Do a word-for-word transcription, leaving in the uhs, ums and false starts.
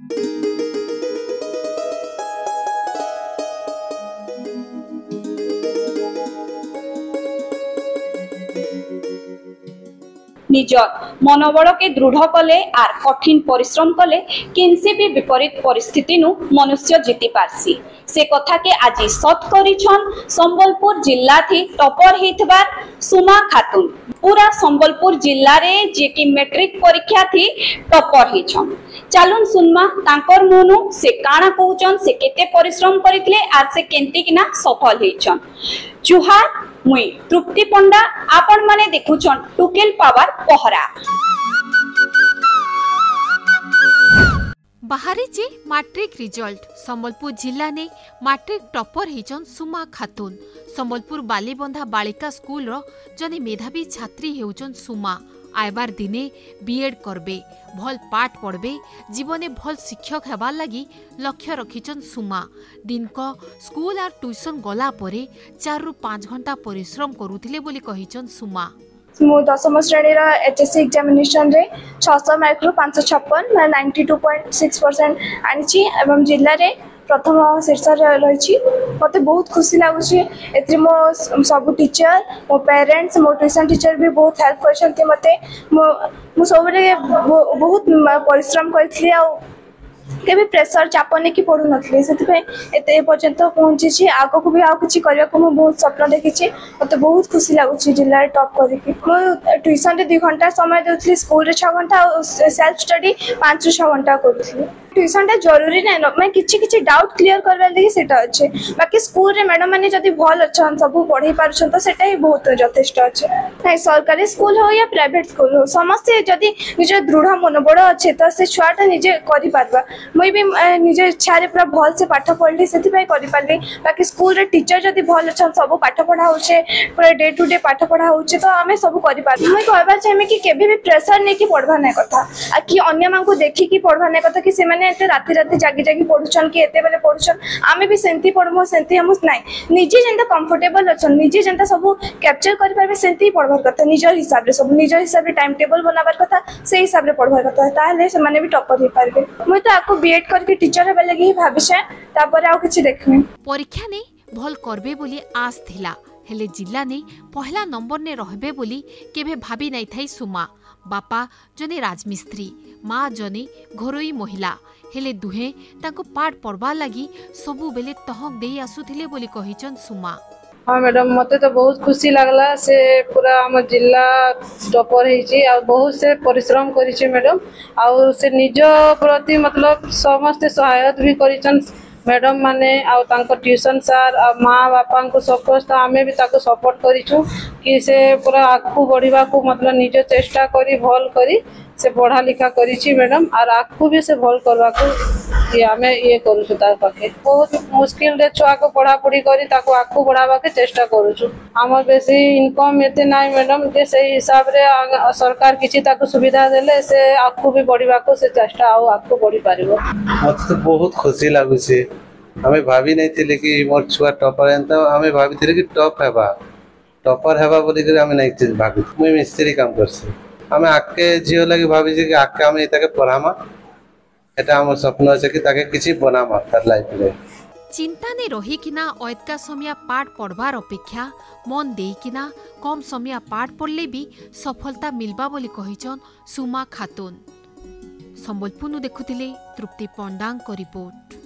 निजर मनोबल के दृढ़ कले आर कठिन परिश्रम कले किनसे भी विपरीत परिस्थिति नु मनुष्य जीति पारसी से कथा के आज सत करिछन संबलपुर जिल्ला थी टॉपर हेतबार सुमा खातून। पूरा संबलपुर जिल्ला रे जे की मैट्रिक परीक्षा थी टॉपर हेछन। चालुन सुनमा तांकर मुनु से काना कहउचन से केते परिश्रम करितले आर से केंती किना सफल हेछन। जुहार मुई तृप्ति पंडा आपण माने देखुछन टुकेल पावर पहरा। बाहरी जे मैट्रिक रिजल्ट संबलपुर जिला ने मैट्रिक टॉपर हेचन सुमा खातून। संबलपुर बालीबंधा बालिका स्कूल रो जने मेधावी छात्री हेउचन सुमा। आयबार दिने बीएड करबे, भल पाठ पढ़बे, जीवने भल शिक्षक हेबार लगी लक्ष्य रखिचन सुमा। दिन को स्कूल आर ट्यूशन गला परे चार रु पांच घंटा परिश्रम करुथिले बोली कहिचन सुमा। मु दशम श्रेणी एचएससी एग्जामिनेशन रे छह सौ मार्क रु पाँच सौ छप्पन मैं ninety two point six percent आनी एवं जिले रे प्रथम शीर्ष रही। मत बहुत खुशी लगुच ए मो सब टीचर मो पेरेंट्स मो ट्यूशन टीचर भी बहुत हेल्प कर मत सब बहुत परिश्रम करी के प्रेसर चाप नहीं कि पढ़ु नी से पर्यंत पहुंची आग को भी आउ कि बहुत स्वप्न देखी मत बहुत खुशी लगुच जिले में टॉप करके ट्यूशन दुई घंटा समय दूसरी स्कूल छह घंटा सेल्फ स्टडी पांच रु छह घंटा करूँ। ट्यूशन जरूरी ना मैं किसी किसी डाउट क्लियर करवा लगी सेटा अच्छे बाकी स्कूल रे मैडम मैंने जदि भल अच्छा सब पढ़े पार्छन तो सेटा ही बहुत यथेष्ट अच्छे नहीं सरकारी स्कूल हो या प्राइवेट स्कूल हो समस्ते जदि निज दृढ़ मनोबल अच्छे तो से छुआटा निजे करि पारबा। मुई भी निज इच्छा रे पूरा भल से पाठ पढ़ली सेति पई करि पारली बाकी स्कूल रे टीचर जदि भल अच्छा सब पाठ पढ़ा होचे पूरा डे टू डे पाठ पढ़ा होचे तो आमे सब करि पारबा। मुई कहबा चाहे कि केबे भी प्रेशर नै कि पढ़वा नै कथा आ कि अन्य मान को देखि कि पढ़वा नै कथा कि से माने एते राति राति जागी जागी पढ़ुछन कि एते बेले पढ़ुछन आमे भी सेंती पढ़मो सेंती हम नाही निजे जेंता कंफर्टेबल अछन निजे जेंता सब कैप्चर करि पारबे सेंती पढ़वार कथा निजर हिसाब रे सब निजर हिसाब रे टाइम टेबल बनाबार कथा से हिसाब रे पढ़वार कथा ताले से माने भी टॉपर ही पारबे। मुई तो आको बीएड करके टीचर हेबे लागि भाबिछे तापर आउ किछि देखमे परीक्षा ने भल करबे बोली आस थिला हेले जिल्ला ने पहला नंबर ने रहबे बोली केबे भाबी नै थाई सुमा। बापा जने राजमिस्त्री माँ जने घरोई महिला हेले दुहे ताको पाठ पढ़वा लगी सबु बेले तहक देई आसुथिले बोली कहिचन सुमा। हाँ मैडम मते तो बहुत खुशी लगला से पूरा आम जिला टॉपर होइछि आ बहुत से परिश्रम करिछि मैडम आ से निज प्रति मतलब समस्त सहायता भी करिछन मैडम माने आ तांको ट्यूशन सर आ माँ बापा को समस्त आमे भी ताको सपोर्ट करिछु कि से पूरा आगु बढ़िबा को मतलब निज चेष्टा करी भल करी से पढ़ा लिखा करिछि मैडम और आगु भी से भल करबा को कि आमे ये करूछु तार पाखे बहुत मुश्किल रे छुआ को पढ़ा पढ़ी करी ताको आगु बढ़ाबा के चेष्टा करूछु। हमर बेसी इनकम एते नाइ मैडम जे से हिसाब रे सरकार किछि ताको सुविधा देले से आगु भी बढ़िबा को से चेष्टा आ आगु बढ़ी पारिबो। मत तो बहुत खुशी लागुछि हमें भाभी नहीं थिले कि मोर छुआ टॉपर एंता हमें भाभी थिले कि टॉप हेबा टॉपर हेबा बोली कि हमें नहीं चीज भाभी मुई मिस्त्री काम करसी हमें आके जियो लगी भाभी जी कि आके हमें ताके पढ़ामा एटा हमर सपना আছে कि ताके किछि बनामा तार लाइफ रे। चिंता ने रही किना अयतका समय पाठ पढ़वार अपेक्षा मन देई किना कम समय पाठ पढ़ले भी सफलता मिलबा बोली कहिचन सुमा खातून। संबलपुर नु देखुथिले तृप्ति पंडांग को रिपोर्ट।